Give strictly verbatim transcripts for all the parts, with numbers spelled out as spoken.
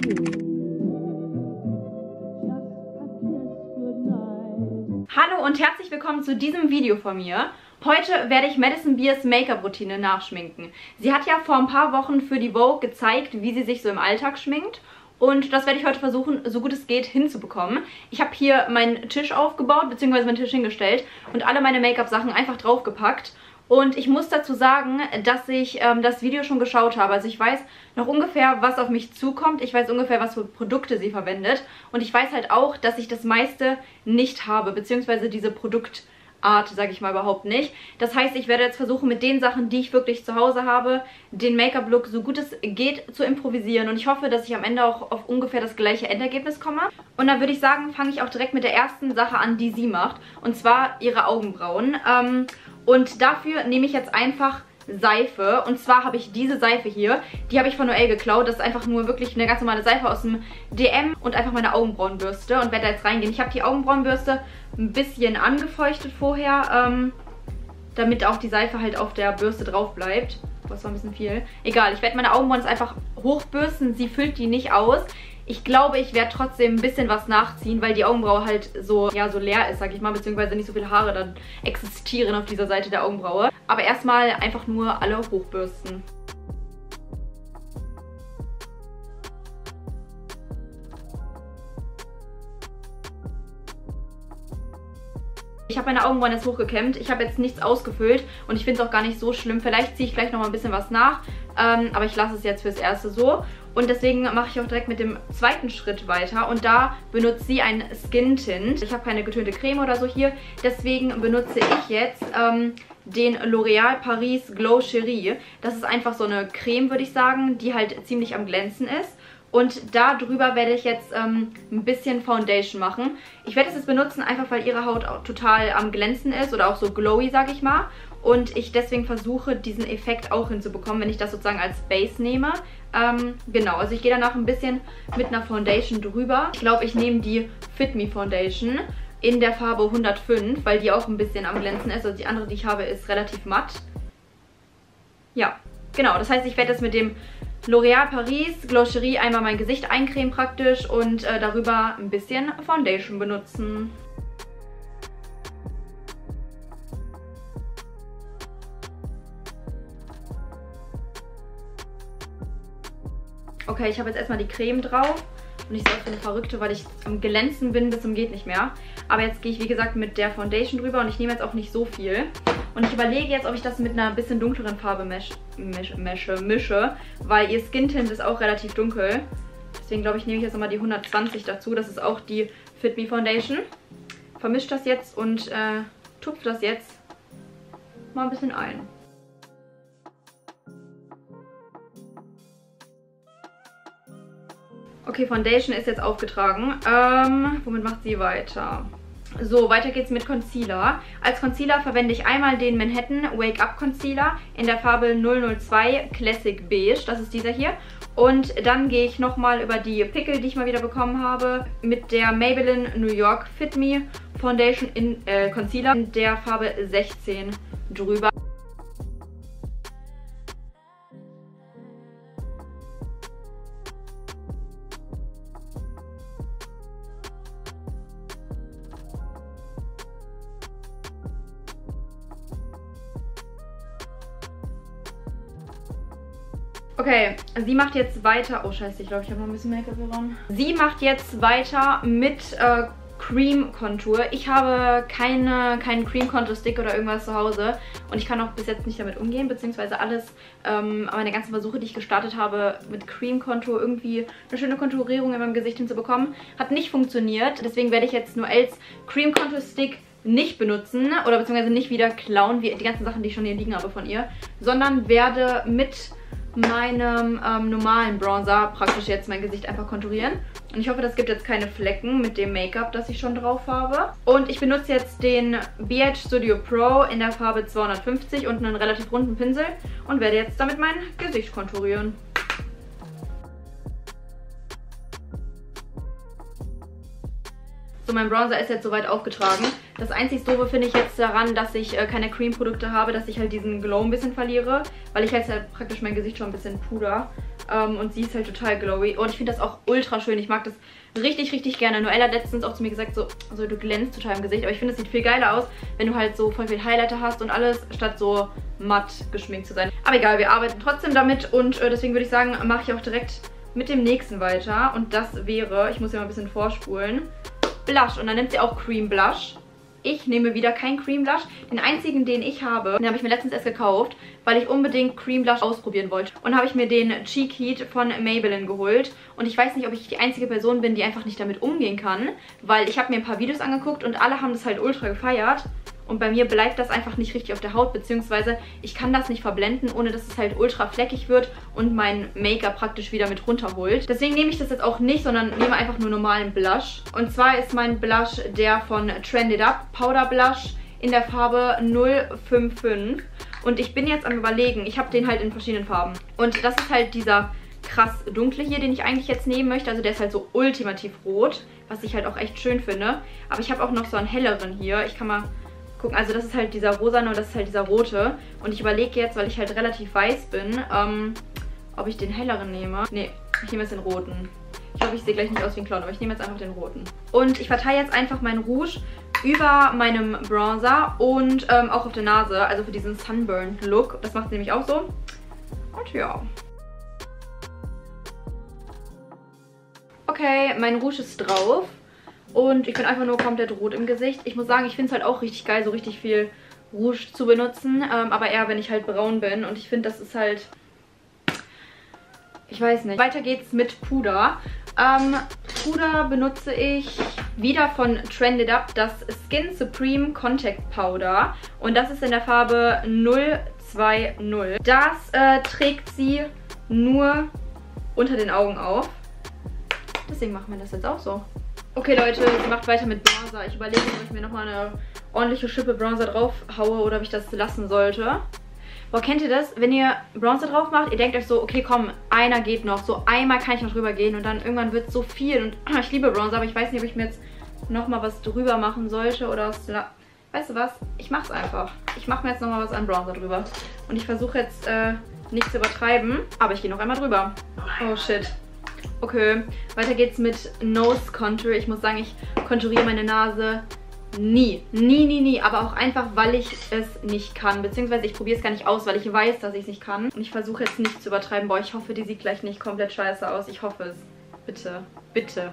Hallo und herzlich willkommen zu diesem Video von mir. Heute werde ich Madison Beers Make-up-Routine nachschminken. Sie hat ja vor ein paar Wochen für die Vogue gezeigt, wie sie sich so im Alltag schminkt. Und das werde ich heute versuchen, so gut es geht, hinzubekommen. Ich habe hier meinen Tisch aufgebaut, beziehungsweise meinen Tisch hingestellt und alle meine Make-up-Sachen einfach draufgepackt. Und ich muss dazu sagen, dass ich ähm, das Video schon geschaut habe. Also ich weiß noch ungefähr, was auf mich zukommt. Ich weiß ungefähr, was für Produkte sie verwendet. Und ich weiß halt auch, dass ich das meiste nicht habe, beziehungsweise diese Produktart, sage ich mal, überhaupt nicht. Das heißt, ich werde jetzt versuchen, mit den Sachen, die ich wirklich zu Hause habe, den Make-up-Look so gut es geht zu improvisieren. Und ich hoffe, dass ich am Ende auch auf ungefähr das gleiche Endergebnis komme. Und dann würde ich sagen, fange ich auch direkt mit der ersten Sache an, die sie macht. Und zwar ihre Augenbrauen. Ähm... Und dafür nehme ich jetzt einfach Seife. Und zwar habe ich diese Seife hier. Die habe ich von Noel geklaut. Das ist einfach nur wirklich eine ganz normale Seife aus dem D M. Und einfach meine Augenbrauenbürste. Und werde da jetzt reingehen. Ich habe die Augenbrauenbürste ein bisschen angefeuchtet vorher. Ähm, damit auch die Seife halt auf der Bürste drauf bleibt. Das war ein bisschen viel. Egal, ich werde meine Augenbrauen jetzt einfach hochbürsten. Sie füllt die nicht aus. Ich glaube, ich werde trotzdem ein bisschen was nachziehen, weil die Augenbraue halt so, ja, so leer ist, sag ich mal, beziehungsweise nicht so viele Haare dann existieren auf dieser Seite der Augenbraue. Aber erstmal einfach nur alle hochbürsten. Ich habe meine Augenbrauen jetzt hochgekämmt. Ich habe jetzt nichts ausgefüllt und ich finde es auch gar nicht so schlimm. Vielleicht ziehe ich gleich nochmal ein bisschen was nach, ähm, aber ich lasse es jetzt fürs Erste so. Und deswegen mache ich auch direkt mit dem zweiten Schritt weiter und da benutzt sie ein Skin Tint. Ich habe keine getönte Creme oder so hier, deswegen benutze ich jetzt ähm, den L'Oréal Paris Glow Cherie. Das ist einfach so eine Creme, würde ich sagen, die halt ziemlich am Glänzen ist. Und da drüber werde ich jetzt ähm, ein bisschen Foundation machen. Ich werde es jetzt benutzen, einfach weil ihre Haut auch total am Glänzen ist oder auch so glowy, sage ich mal. Und ich deswegen versuche, diesen Effekt auch hinzubekommen, wenn ich das sozusagen als Base nehme. Ähm, genau, also ich gehe danach ein bisschen mit einer Foundation drüber. Ich glaube, ich nehme die Fit Me Foundation in der Farbe hundertfünf, weil die auch ein bisschen am Glänzen ist. Also die andere, die ich habe, ist relativ matt. Ja, genau, das heißt, ich werde jetzt mit dem L'Oréal Paris Glow Cherie einmal mein Gesicht eincremen praktisch und äh, darüber ein bisschen Foundation benutzen. Okay, ich habe jetzt erstmal die Creme drauf und ich sehe auch eine Verrückte, weil ich am Glänzen bin bis zum geht nicht mehr. Aber jetzt gehe ich, wie gesagt, mit der Foundation drüber und ich nehme jetzt auch nicht so viel. Und ich überlege jetzt, ob ich das mit einer bisschen dunkleren Farbe mesh, mesh, mesche, mische, weil ihr Skin Tint ist auch relativ dunkel. Deswegen glaube ich, nehme ich jetzt nochmal die hundertzwanzig dazu. Das ist auch die Fit Me Foundation. Vermische das jetzt und äh, tupfe das jetzt mal ein bisschen ein. Okay, Foundation ist jetzt aufgetragen. Ähm, womit macht sie weiter? So, weiter geht's mit Concealer. Als Concealer verwende ich einmal den Manhattan Wake Up Concealer in der Farbe null null zwei Classic Beige. Das ist dieser hier. Und dann gehe ich nochmal über die Pickel, die ich mal wieder bekommen habe, mit der Maybelline New York Fit Me Foundation in äh, Concealer in der Farbe sechzehn drüber. Okay, sie macht jetzt weiter... Oh scheiße, ich glaube, ich habe noch ein bisschen Make-up dran. Sie macht jetzt weiter mit äh, Cream Contour. Ich habe keine, keinen Cream Contour Stick oder irgendwas zu Hause. Und ich kann auch bis jetzt nicht damit umgehen, beziehungsweise alles, ähm, meine ganzen Versuche, die ich gestartet habe, mit Cream Contour irgendwie eine schöne Konturierung in meinem Gesicht hinzubekommen, hat nicht funktioniert. Deswegen werde ich jetzt nur als Cream Contour Stick nicht benutzen oder beziehungsweise nicht wieder klauen, wie die ganzen Sachen, die ich schon hier liegen habe von ihr, sondern werde mit meinem ähm, normalen Bronzer praktisch jetzt mein Gesicht einfach konturieren. Und ich hoffe, das gibt jetzt keine Flecken mit dem Make-up, das ich schon drauf habe. Und ich benutze jetzt den B H Studio Pro in der Farbe zweihundertfünfzig und einen relativ runden Pinsel und werde jetzt damit mein Gesicht konturieren. So, mein Bronzer ist jetzt soweit aufgetragen. Das einzig Doofe finde ich jetzt daran, dass ich äh, keine Cream-Produkte habe, dass ich halt diesen Glow ein bisschen verliere, weil ich jetzt halt praktisch mein Gesicht schon ein bisschen puder. Ähm, und sie ist halt total glowy. Und ich finde das auch ultra schön. Ich mag das richtig, richtig gerne. Noella hat letztens auch zu mir gesagt, so, so du glänzt total im Gesicht. Aber ich finde, es sieht viel geiler aus, wenn du halt so voll viel Highlighter hast und alles, statt so matt geschminkt zu sein. Aber egal, wir arbeiten trotzdem damit. Und äh, deswegen würde ich sagen, mache ich auch direkt mit dem nächsten weiter. Und das wäre, ich muss hier mal ein bisschen vorspulen, Blush. Und dann nimmt sie auch Cream Blush. Ich nehme wieder kein Cream Blush. Den einzigen, den ich habe, den habe ich mir letztens erst gekauft, weil ich unbedingt Cream Blush ausprobieren wollte. Und habe ich mir den Cheek Heat von Maybelline geholt. Und ich weiß nicht, ob ich die einzige Person bin, die einfach nicht damit umgehen kann. Weil ich habe mir ein paar Videos angeguckt und alle haben das halt ultra gefeiert. Und bei mir bleibt das einfach nicht richtig auf der Haut, beziehungsweise ich kann das nicht verblenden, ohne dass es halt ultra fleckig wird und mein Make-up praktisch wieder mit runterholt. Deswegen nehme ich das jetzt auch nicht, sondern nehme einfach nur normalen Blush. Und zwar ist mein Blush der von Trend It Up Powder Blush in der Farbe null fünf fünf. Und ich bin jetzt am Überlegen, ich habe den halt in verschiedenen Farben. Und das ist halt dieser krass dunkle hier, den ich eigentlich jetzt nehmen möchte. Also der ist halt so ultimativ rot, was ich halt auch echt schön finde. Aber ich habe auch noch so einen helleren hier. Ich kann mal gucken, also das ist halt dieser rosane und das ist halt dieser rote. Und ich überlege jetzt, weil ich halt relativ weiß bin, ähm, ob ich den helleren nehme. Ne, ich nehme jetzt den roten. Ich hoffe, ich sehe gleich nicht aus wie ein Clown, aber ich nehme jetzt einfach den roten. Und ich verteile jetzt einfach meinen Rouge über meinem Bronzer und ähm, auch auf der Nase, also für diesen Sunburn-Look. Das macht sie nämlich auch so. Und ja. Okay, mein Rouge ist drauf. Und ich bin einfach nur komplett rot im Gesicht. Ich muss sagen, ich finde es halt auch richtig geil, so richtig viel Rouge zu benutzen. Ähm, aber eher, wenn ich halt braun bin. Und ich finde, das ist halt... Ich weiß nicht. Weiter geht's mit Puder. Ähm, Puder benutze ich wieder von Trend It Up, das Skin Supreme Contact Powder. Und das ist in der Farbe null zwei null. Das äh, trägt sie nur unter den Augen auf. Deswegen machen wir das jetzt auch so. Okay Leute, sie macht weiter mit Bronzer. Ich überlege, ob ich mir nochmal eine ordentliche Schippe Bronzer drauf haue oder ob ich das lassen sollte. Boah, kennt ihr das? Wenn ihr Bronzer drauf macht, ihr denkt euch so, okay komm, einer geht noch. So einmal kann ich noch drüber gehen und dann irgendwann wird es so viel. Und ich liebe Bronzer, aber ich weiß nicht, ob ich mir jetzt nochmal was drüber machen sollte oder was... Weißt du was? Ich mach's einfach. Ich mache mir jetzt nochmal was an Bronzer drüber. Und ich versuche jetzt äh, nicht zu übertreiben, aber ich gehe noch einmal drüber. Oh shit. Okay, weiter geht's mit Nose Contour. Ich muss sagen, ich konturiere meine Nase nie. Nie, nie, nie. Aber auch einfach, weil ich es nicht kann. Beziehungsweise ich probiere es gar nicht aus, weil ich weiß, dass ich es nicht kann. Und ich versuche jetzt nicht zu übertreiben. Boah, ich hoffe, die sieht gleich nicht komplett scheiße aus. Ich hoffe es. Bitte. Bitte.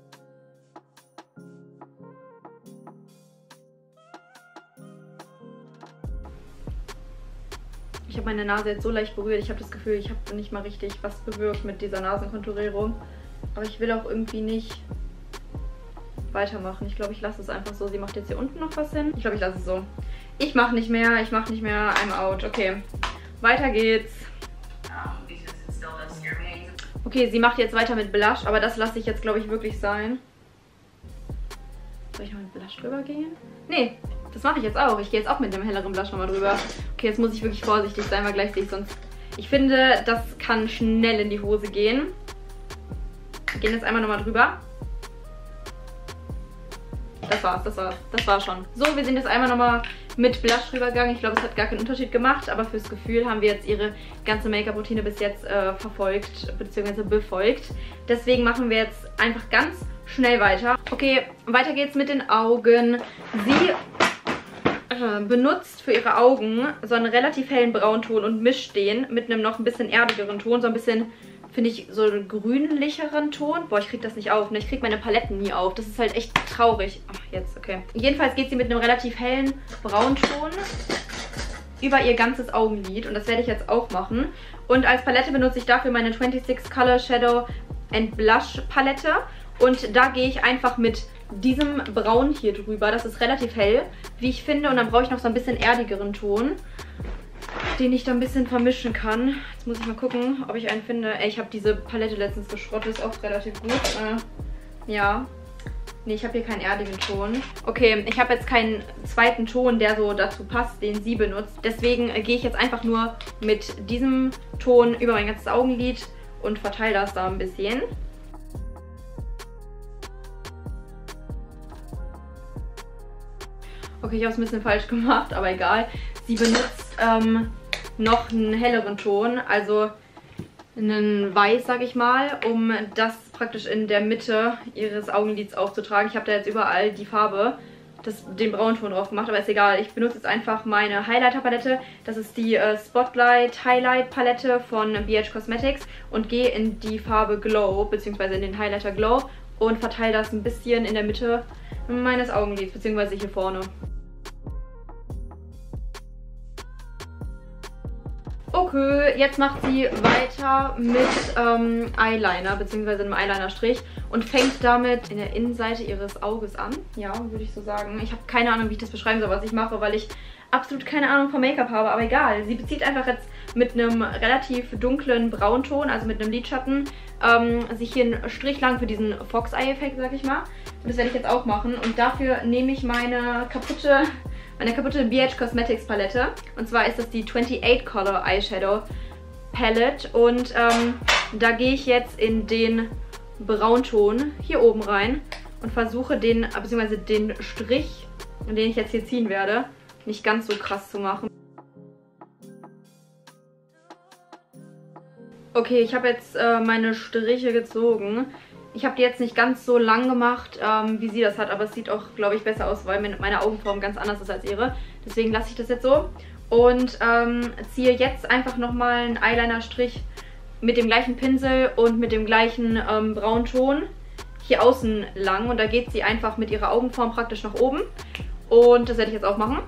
Ich habe meine Nase jetzt so leicht berührt. Ich habe das Gefühl, ich habe nicht mal richtig was bewirkt mit dieser Nasenkonturierung. Aber ich will auch irgendwie nicht weitermachen. Ich glaube, ich lasse es einfach so. Sie macht jetzt hier unten noch was hin. Ich glaube, ich lasse es so. Ich mache nicht mehr. Ich mache nicht mehr. I'm out. Okay. Weiter geht's. Okay, sie macht jetzt weiter mit Blush. Aber das lasse ich jetzt, glaube ich, wirklich sein. Soll ich noch mit Blush drüber gehen? Nee. Das mache ich jetzt auch. Ich gehe jetzt auch mit dem helleren Blush nochmal drüber. Okay, jetzt muss ich wirklich vorsichtig sein, weil gleich sehe ich sonst... Ich finde, das kann schnell in die Hose gehen. Wir gehen jetzt einmal nochmal drüber. Das war's, das war's. Das war schon. So, wir sind jetzt einmal nochmal mit Blush rübergegangen. Ich glaube, es hat gar keinen Unterschied gemacht, aber fürs Gefühl haben wir jetzt ihre ganze Make-up-Routine bis jetzt äh, verfolgt, bzw. befolgt. Deswegen machen wir jetzt einfach ganz schnell weiter. Okay, weiter geht's mit den Augen. Sie benutzt für ihre Augen so einen relativ hellen Braunton und mischt den mit einem noch ein bisschen erdigeren Ton, so ein bisschen, finde ich, so einen grünlicheren Ton. Boah, ich kriege das nicht auf, ne? Ich kriege meine Paletten nie auf. Das ist halt echt traurig. Ach, jetzt, okay. Jedenfalls geht sie mit einem relativ hellen Braunton über ihr ganzes Augenlid und das werde ich jetzt auch machen. Und als Palette benutze ich dafür meine sechsundzwanzig Color Shadow and Blush Palette und da gehe ich einfach mit diesem Braun hier drüber. Das ist relativ hell, wie ich finde. Und dann brauche ich noch so ein bisschen erdigeren Ton, den ich da ein bisschen vermischen kann. Jetzt muss ich mal gucken, ob ich einen finde. Ey, ich habe diese Palette letztens geschrottet. Ist auch relativ gut. Äh, ja. Nee, ich habe hier keinen erdigen Ton. Okay, ich habe jetzt keinen zweiten Ton, der so dazu passt, den sie benutzt. Deswegen äh, gehe ich jetzt einfach nur mit diesem Ton über mein ganzes Augenlid und verteile das da ein bisschen. Okay, ich habe es ein bisschen falsch gemacht, aber egal. Sie benutzt ähm, noch einen helleren Ton. Also einen Weiß, sag ich mal, um das praktisch in der Mitte ihres Augenlids aufzutragen. Ich habe da jetzt überall die Farbe, das, den Braunton drauf gemacht, aber ist egal. Ich benutze jetzt einfach meine Highlighter-Palette. Das ist die äh, Spotlight Highlight Palette von B H Cosmetics und gehe in die Farbe Glow, beziehungsweise in den Highlighter Glow und verteile das ein bisschen in der Mitte meines Augenlids, beziehungsweise hier vorne. Okay, jetzt macht sie weiter mit ähm, Eyeliner, beziehungsweise einem Eyeliner-Strich und fängt damit in der Innenseite ihres Auges an. Ja, würde ich so sagen. Ich habe keine Ahnung, wie ich das beschreiben soll, was ich mache, weil ich absolut keine Ahnung vom Make-up habe, aber egal. Sie bezieht einfach jetzt mit einem relativ dunklen Braunton, also mit einem Lidschatten, ähm, sich hier einen Strich lang für diesen Fox-Eye-Effekt, sag ich mal. Und das werde ich jetzt auch machen. Und dafür nehme ich meine kaputte... Meine kaputte B H Cosmetics Palette. Und zwar ist das die achtundzwanzig Color Eyeshadow Palette. Und ähm, da gehe ich jetzt in den Braunton hier oben rein und versuche den, beziehungsweise den Strich, den ich jetzt hier ziehen werde, nicht ganz so krass zu machen. Okay, ich habe jetzt äh, meine Striche gezogen. Ich habe die jetzt nicht ganz so lang gemacht, ähm, wie sie das hat, aber es sieht auch, glaube ich, besser aus, weil meine Augenform ganz anders ist als ihre. Deswegen lasse ich das jetzt so und ähm, ziehe jetzt einfach nochmal einen Eyeliner-Strich mit dem gleichen Pinsel und mit dem gleichen ähm, Braunton hier außen lang. Und da geht sie einfach mit ihrer Augenform praktisch nach oben. Und das werde ich jetzt auch machen.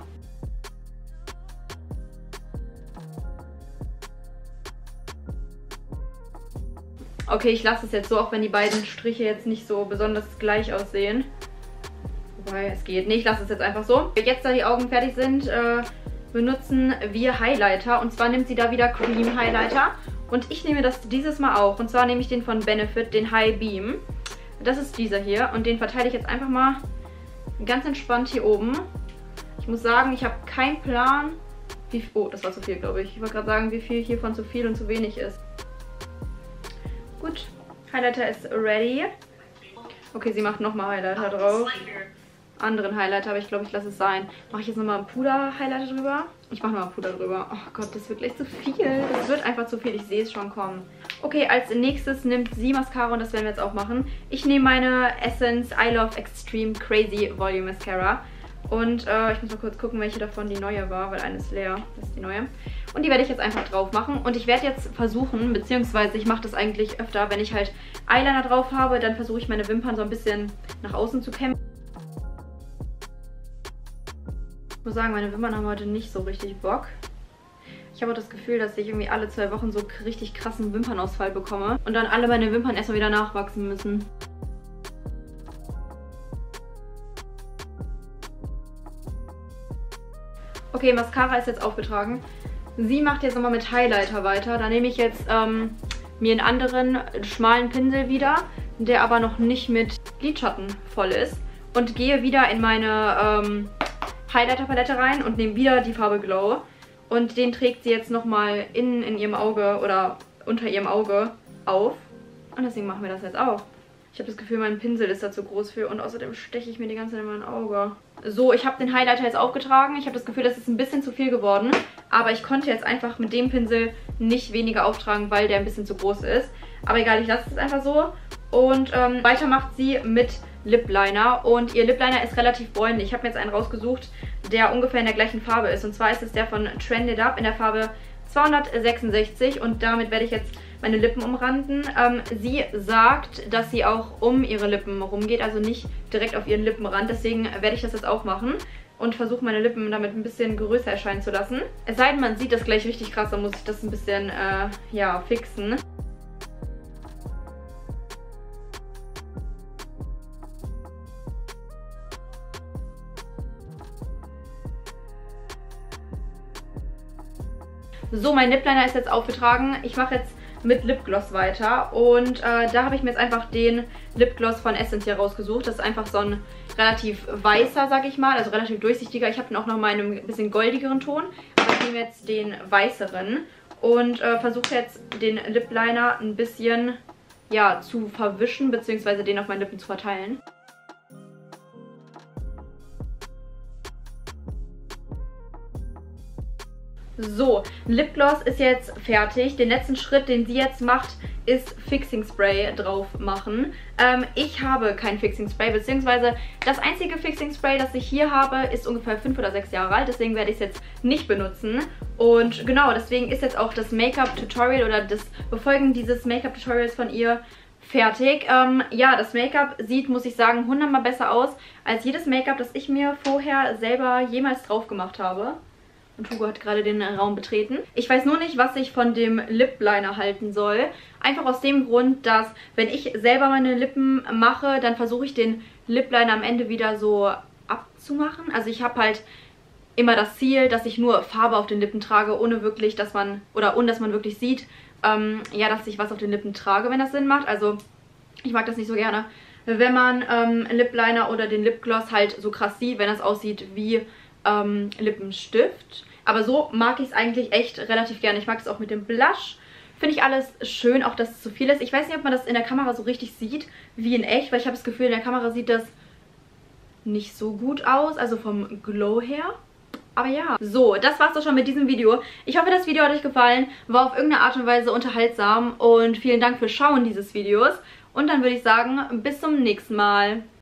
Okay, ich lasse es jetzt so, auch wenn die beiden Striche jetzt nicht so besonders gleich aussehen. Wobei, es geht. Nee, ich lasse es jetzt einfach so. Jetzt, da die Augen fertig sind, äh, benutzen wir Highlighter. Und zwar nimmt sie da wieder Cream Highlighter. Und ich nehme das dieses Mal auch. Und zwar nehme ich den von Benefit, den High Beam. Das ist dieser hier. Und den verteile ich jetzt einfach mal ganz entspannt hier oben. Ich muss sagen, ich habe keinen Plan, wie... Oh, das war zu viel, glaube ich. Ich wollte gerade sagen, wie viel hiervon zu viel und zu wenig ist. Gut, Highlighter ist ready. Okay, sie macht nochmal Highlighter drauf. Anderen Highlighter, aber ich glaube, ich lasse es sein. Mache ich jetzt nochmal einen Puder-Highlighter drüber? Ich mache nochmal Puder drüber. Oh Gott, das wird gleich zu viel. Das wird einfach zu viel. Ich sehe es schon kommen. Okay, als nächstes nimmt sie Mascara und das werden wir jetzt auch machen. Ich nehme meine Essence I Love Extreme Crazy Volume Mascara. Und äh, ich muss mal kurz gucken, welche davon die neue war, weil eine ist leer. Das ist die neue. Und die werde ich jetzt einfach drauf machen. Und ich werde jetzt versuchen, beziehungsweise ich mache das eigentlich öfter, wenn ich halt Eyeliner drauf habe, dann versuche ich meine Wimpern so ein bisschen nach außen zu kämmen. Ich muss sagen, meine Wimpern haben heute nicht so richtig Bock. Ich habe auch das Gefühl, dass ich irgendwie alle zwei Wochen so richtig krassen Wimpernausfall bekomme. Und dann alle meine Wimpern erstmal wieder nachwachsen müssen. Okay, Mascara ist jetzt aufgetragen. Sie macht jetzt nochmal mit Highlighter weiter. Da nehme ich jetzt ähm, mir einen anderen schmalen Pinsel wieder, der aber noch nicht mit Lidschatten voll ist. Und gehe wieder in meine ähm, Highlighter-Palette rein und nehme wieder die Farbe Glow. Und den trägt sie jetzt nochmal innen in ihrem Auge oder unter ihrem Auge auf. Und deswegen machen wir das jetzt auch. Ich habe das Gefühl, mein Pinsel ist da zu groß für und außerdem steche ich mir die ganze Zeit in mein Auge. So, ich habe den Highlighter jetzt aufgetragen. Ich habe das Gefühl, das ist ein bisschen zu viel geworden. Aber ich konnte jetzt einfach mit dem Pinsel nicht weniger auftragen, weil der ein bisschen zu groß ist. Aber egal, ich lasse es einfach so. Und ähm, weiter macht sie mit Lip Liner. Und ihr Lip Liner ist relativ bräunlich. Ich habe mir jetzt einen rausgesucht, der ungefähr in der gleichen Farbe ist. Und zwar ist es der von Trended Up in der Farbe zweihundertsechsundsechzig. Und damit werde ich jetzt meine Lippen umranden. Ähm, sie sagt, dass sie auch um ihre Lippen rumgeht, also nicht direkt auf ihren Lippenrand. Deswegen werde ich das jetzt auch machen und versuche meine Lippen damit ein bisschen größer erscheinen zu lassen. Es sei denn, man sieht das gleich richtig krass, dann muss ich das ein bisschen, äh, ja, fixen. So, mein Lip Liner ist jetzt aufgetragen. Ich mache jetzt mit Lipgloss weiter und äh, da habe ich mir jetzt einfach den Lipgloss von Essence hier rausgesucht. Das ist einfach so ein relativ weißer, sag ich mal, also relativ durchsichtiger. Ich habe den auch noch mal in einem bisschen goldigeren Ton, aber ich nehme jetzt den weißeren und äh, versuche jetzt den Lip Liner ein bisschen, ja, zu verwischen, beziehungsweise den auf meinen Lippen zu verteilen. So, Lipgloss ist jetzt fertig. Den letzten Schritt, den sie jetzt macht, ist Fixing Spray drauf machen. Ähm, ich habe kein Fixing Spray, beziehungsweise das einzige Fixing Spray, das ich hier habe, ist ungefähr fünf oder sechs Jahre alt. Deswegen werde ich es jetzt nicht benutzen. Und genau, deswegen ist jetzt auch das Make-up-Tutorial oder das Befolgen dieses Make-up-Tutorials von ihr fertig. Ähm, ja, das Make-up sieht, muss ich sagen, hundertmal besser aus als jedes Make-up, das ich mir vorher selber jemals drauf gemacht habe. Und Hugo hat gerade den Raum betreten. Ich weiß nur nicht, was ich von dem Lip Liner halten soll. Einfach aus dem Grund, dass wenn ich selber meine Lippen mache, dann versuche ich den Lip Liner am Ende wieder so abzumachen. Also ich habe halt immer das Ziel, dass ich nur Farbe auf den Lippen trage, ohne wirklich, dass man, oder ohne dass man wirklich sieht, ähm, ja, dass ich was auf den Lippen trage, wenn das Sinn macht. Also ich mag das nicht so gerne, wenn man ähm, Lip Liner oder den Lipgloss halt so krass sieht, wenn das aussieht wie ähm, Lippenstift. Aber so mag ich es eigentlich echt relativ gerne. Ich mag es auch mit dem Blush. Finde ich alles schön, auch dass es zu viel ist. Ich weiß nicht, ob man das in der Kamera so richtig sieht, wie in echt, weil ich habe das Gefühl, in der Kamera sieht das nicht so gut aus, also vom Glow her. Aber ja, so, das war's doch schon mit diesem Video. Ich hoffe, das Video hat euch gefallen, war auf irgendeine Art und Weise unterhaltsam und vielen Dank fürs Schauen dieses Videos. Und dann würde ich sagen, bis zum nächsten Mal.